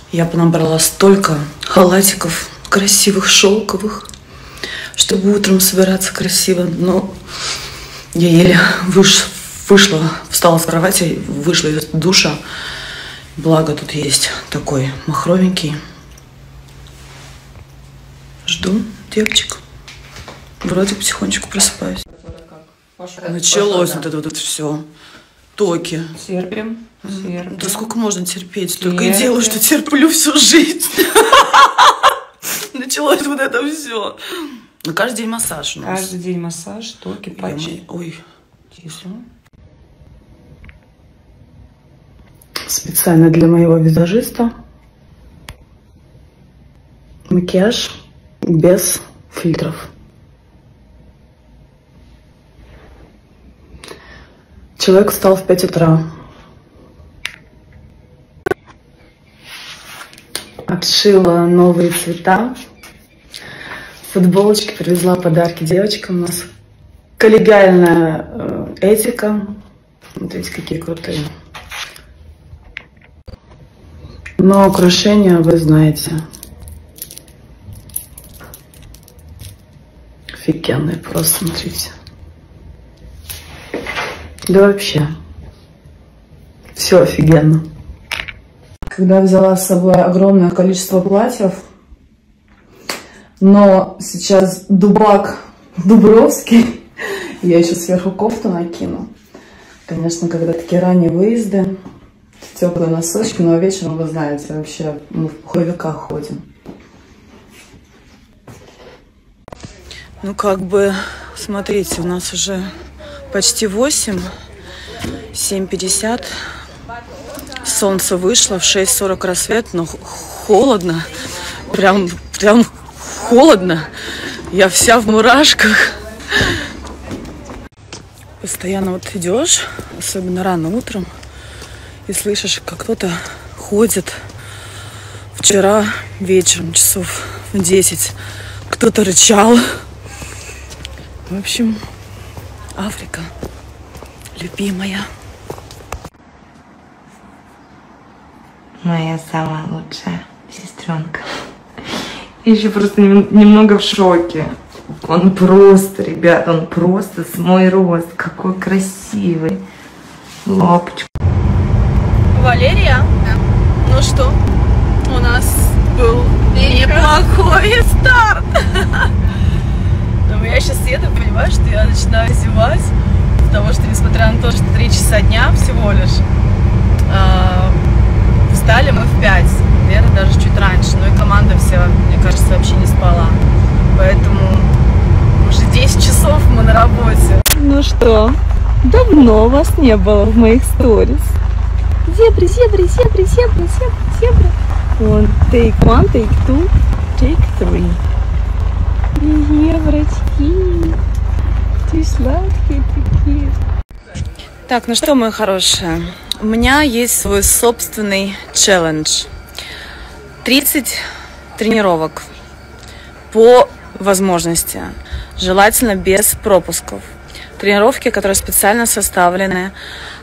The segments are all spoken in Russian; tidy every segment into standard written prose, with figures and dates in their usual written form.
Я набрала столько халатиков красивых, шелковых, чтобы утром собираться красиво. Но я еле вышла, встала с кровати, вышла из душа. Благо тут есть такой махровенький. Жду девочек. Вроде потихонечку просыпаюсь. Началось вот это все. Токи. Терпим. Да сколько можно терпеть? Только и делаю, что терплю всю жизнь. Началось вот это все. Каждый день массаж у нас. Каждый день массаж, токи, патчи. Ой. Тише. Специально для моего визажиста. Макияж без фильтров. Человек встал в 5 утра. Обшила новые цвета. Футболочки, привезла подарки девочкам. У нас коллегиальная этика. Смотрите, какие крутые. Но украшения вы знаете. Офигенные просто, смотрите. Да вообще. Все офигенно. Когда взяла с собой огромное количество платьев, но сейчас дубак Дубровский, я еще сверху кофту накину. Конечно, когда такие ранние выезды, теплые носочки, но вечером, вы знаете, вообще мы в пуховиках ходим. Ну, как бы, смотрите, у нас уже почти 8, 7:50. Солнце вышло, в 6:40 рассвет, но холодно. Прям холодно. Я вся в мурашках. Постоянно вот идешь, особенно рано утром, и слышишь, как кто-то ходит. Вчера вечером, часов в 10, кто-то рычал. В общем, Африка, любимая. Моя самая лучшая сестренка. Я еще просто немного в шоке. Он просто, ребят, он просто с мой рост. Какой красивый. Лапочка. Валерия? Да. Ну что, у нас был неплохой старт. Но я сейчас еду, понимаешь, что я начинаю зевать, потому что, несмотря на то, что 3 часа дня всего лишь, встали мы в 5, Вера даже чуть раньше, ну и команда вся, мне кажется, вообще не спала. Поэтому уже 10 часов мы на работе. Ну что, давно вас не было в моих сторис. Зебры, зебры, зебры, зебры, зебры, зебры. Вон, take 1, take 2, take 3. Зеброчки, ты сладкие такие. Так, ну что, мои хорошие, у меня есть свой собственный челлендж. 30 тренировок по возможности, желательно без пропусков. Тренировки, которые специально составлены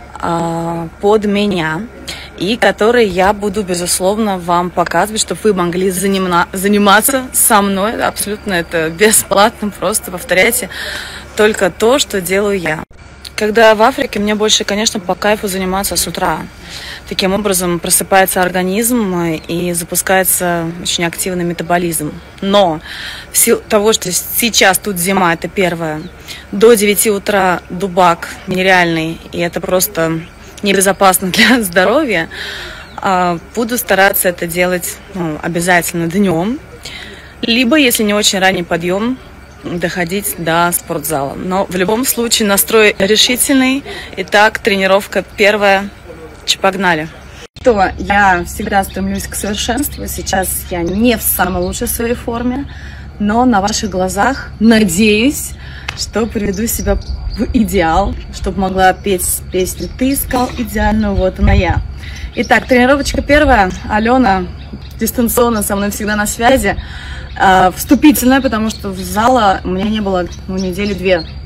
под меня и которые я буду, безусловно, вам показывать, чтобы вы могли заниматься со мной. Абсолютно это бесплатно, просто повторяйте только то, что делаю я. Когда в Африке, мне больше, конечно, по кайфу заниматься с утра. Таким образом просыпается организм и запускается очень активный метаболизм. Но в силу того, что сейчас тут зима, это первое, до 9 утра дубак нереальный, и это просто небезопасно для здоровья, буду стараться это делать обязательно днем. Либо, если не очень ранний подъем, доходить до спортзала. Но в любом случае настрой решительный. Итак, тренировка первая. Погнали. Что я всегда стремлюсь к совершенству. Сейчас я не в самой лучшей своей форме, но на ваших глазах надеюсь, что приведу себя в идеал, чтобы могла петь песню «Ты искал идеальную, вот она я». Итак, тренировочка первая. Алена дистанционно со мной всегда на связи. Вступительная, потому что в зала у меня не было недели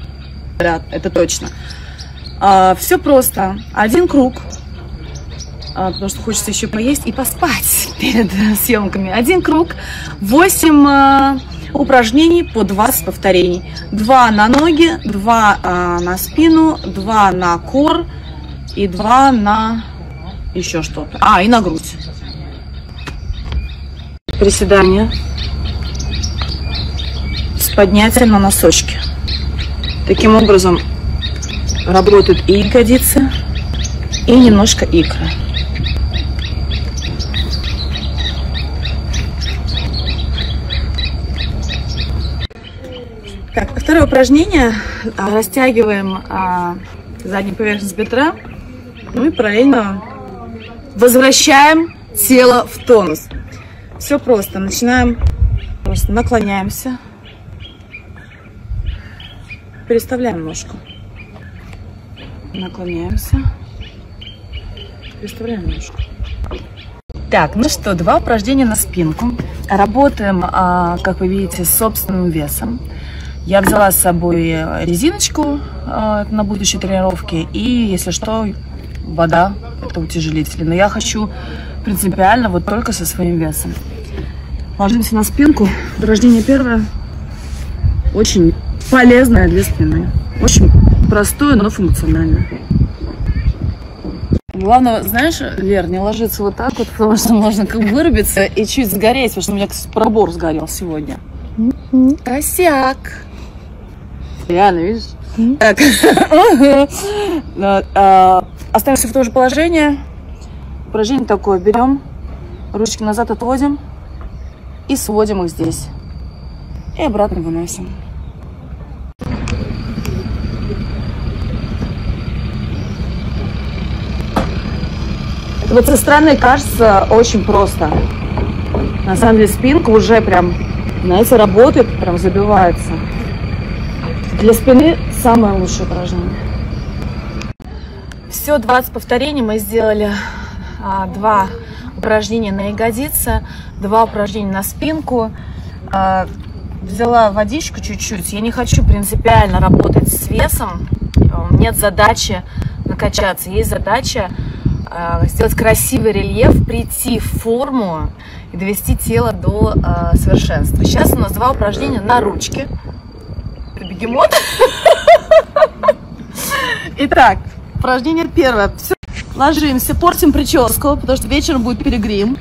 2. Это точно. Все просто. 1 круг. потому что хочется еще поесть и поспать перед съемками. 1 круг, 8 упражнений по 20 повторений. 2 на ноги, 2 на спину, 2 на кор и 2 на еще что-то. И на грудь. Приседания с поднятием на носочки. Таким образом работают и ягодицы, и немножко икры. Так, второе упражнение. Растягиваем заднюю поверхность бедра, ну и параллельно возвращаем тело в тонус. Все просто. Начинаем, просто наклоняемся, переставляем ножку, наклоняемся, переставляем ножку. Так, ну что, 2 упражнения на спинку. Работаем, как вы видите, с собственным весом. Я взяла с собой резиночку на будущей тренировке и, если что, вода, это утяжелитель. Но я хочу принципиально вот только со своим весом. Ложимся на спинку. Упражнение первое. Очень полезное для спины. Очень простое, но функциональное. Главное, знаешь, Лер, не ложиться вот так вот, потому что можно как вырубиться и чуть сгореть, потому что у меня, кстати, пробор сгорел сегодня. Косяк. Реально, видишь? Так. Оставимся в том же положении. Упражнение такое. Берем, ручки назад отводим и сводим их здесь. И обратно выносим. Вот со стороны кажется очень просто. На самом деле спинка уже прям, знаете, работает, прям забивается. Для спины самое лучшее упражнение. Все, 20 повторений мы сделали. 2 упражнения на ягодицы, 2 упражнения на спинку. Взяла водичку чуть-чуть. Я не хочу принципиально работать с весом. Нет задачи накачаться. Есть задача сделать красивый рельеф, прийти в форму и довести тело до совершенства. Сейчас у нас 2 упражнения на ручки. Это бегемот. Итак, упражнение первое. Все. Ложимся, портим прическу, потому что вечером будет перегрим.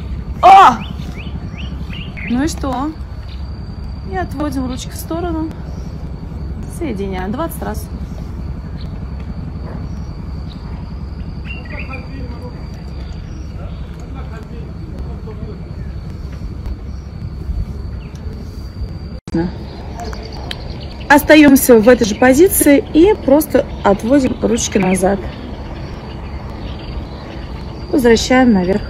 Ну и что? И отводим ручки в сторону. Соединяем 20 раз. Остаемся в этой же позиции и просто отводим ручки назад. Возвращаем наверх.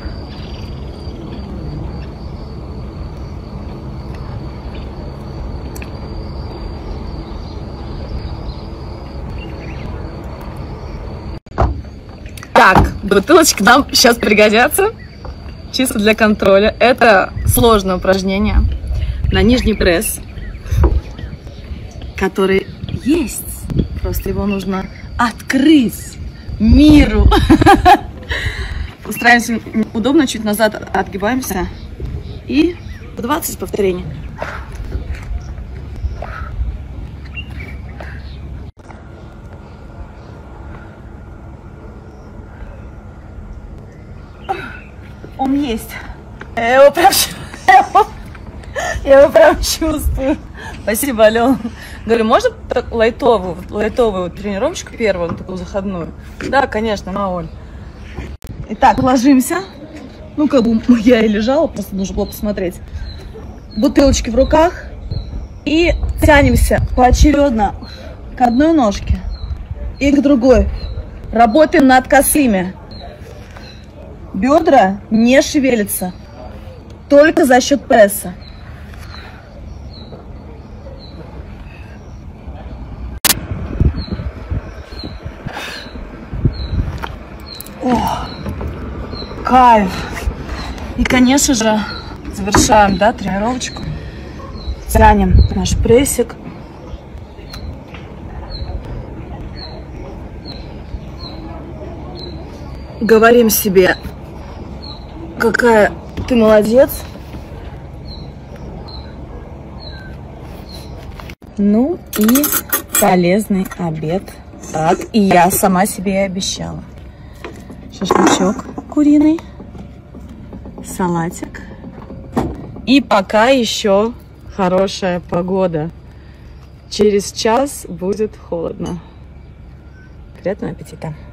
Так, бутылочки нам сейчас пригодятся. Чисто для контроля. Это сложное упражнение на нижний пресс, который есть. Просто его нужно открыть миру. Устраиваемся удобно, чуть назад отгибаемся. И 20 повторений. Он есть. Я его прям чувствую. Спасибо, Алена. Говорю, можно лайтовую тренировочку первую, такую заходную? Да, конечно, на Оль. Итак, ложимся. Ну, как бы я и лежала, просто нужно было посмотреть. Бутылочки в руках. И тянемся поочередно к одной ножке и к другой. Работаем над косыми. Бедра не шевелятся. Только за счет пресса. О, кайф. И, конечно же, завершаем, да, тренировочку. Тянем наш прессик. Говорим себе какая ты молодец. Ну и полезный обед. Так, и я сама себе и обещала. Шашлычок куриный, салатик. И пока еще хорошая погода. Через час будет холодно. Приятного аппетита!